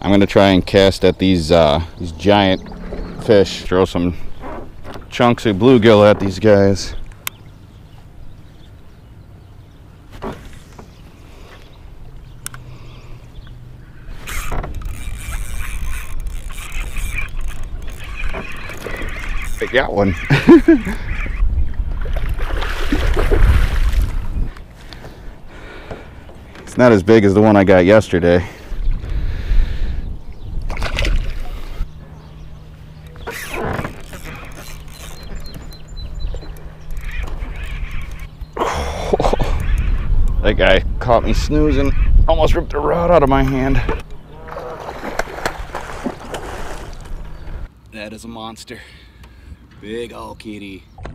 I'm gonna try and cast at these giant fish. Throw some chunks of bluegill at these guys. I got one. It's not as big as the one I got yesterday. That guy caught me snoozing, almost ripped the rod out of my hand. That is a monster. Big old kitty.